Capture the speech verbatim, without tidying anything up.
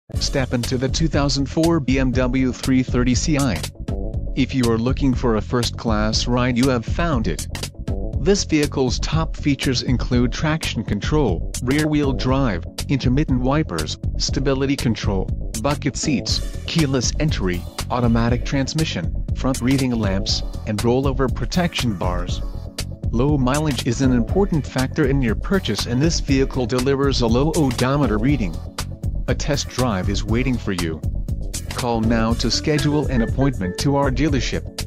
Step into the two thousand four B M W three thirty C i. If you are looking for a first-class ride, you have found it. This vehicle's top features include traction control, rear-wheel drive, intermittent wipers, stability control, bucket seats, keyless entry, automatic transmission, front reading lamps, and rollover protection bars. Low mileage is an important factor in your purchase, and this vehicle delivers a low odometer reading. A test drive is waiting for you. Call now to schedule an appointment to our dealership.